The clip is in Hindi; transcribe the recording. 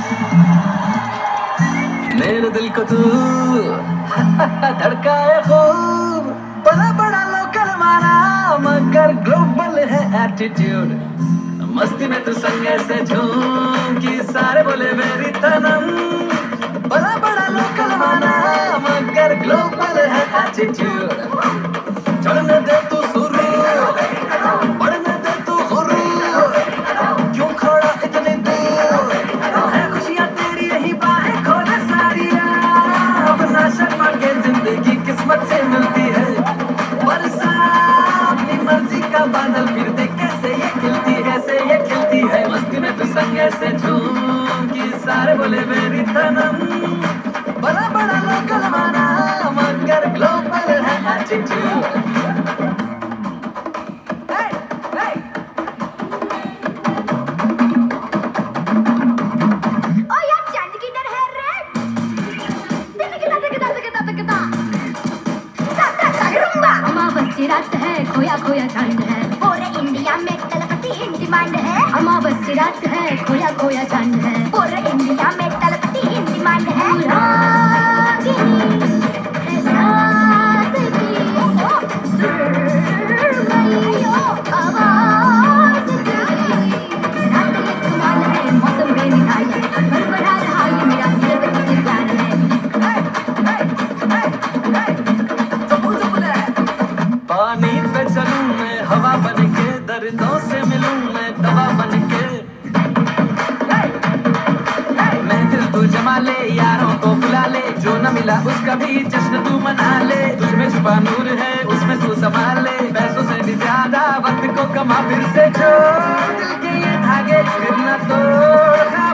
मेरे दिल को तू धड़काए खूब, बड़ा बड़ा लोकल माना मगर ग्लोबल है एटीट्यूड। मस्ती में तू संग से झूम कि सारे बोले मेरी तनम, बड़ा बड़ा लोकल माना मगर ग्लोबल है एटीट्यूड। चढ़ने दे तू सुरू, बढ़ने दे तू गुरू, क्यों खड़ा इतने दूर है खुशियाँ तेरी यही बाहें खोले सारियाँ। अपना शर्मा के जिंदगी किस्मत से मिलती है, बरसा अपनी मर्जी का बादल फिर दे कैसे ये खिलती है, से ये खिलती है। मस्ती में तू संग से झूम कि सारे बोले मेरी तनम, बड़ा बड़ा लोकल माना मगर ग्लोबल है एटीट्यूड। अमावस्या रात है, खोया खोया चांद है, पूरे इंडिया में तलपति इन डिमांड है। अमावस्या रात है, खोया खोया चांद है, पूरे इंडिया में तलपति इन डिमांड है। मौसम बेमिसाल है, बढ़ा रहा ये मेरा दिल पे किसी प्यार है। पानी पे चलूं मैं हवा बन के, दर्दों से मिलूं मैं दवा बन के। महफिल तू जमा ले, यारों को बुला ले, जो न मिला उसका भी जश्न तू मना ले। तुझमें छुपा नूर है उसमें तू संभाल ले, पैसों से भी ज्यादा वक्त को कमा फिर से जोड़, दिल के ये धागे फिर न तोड़।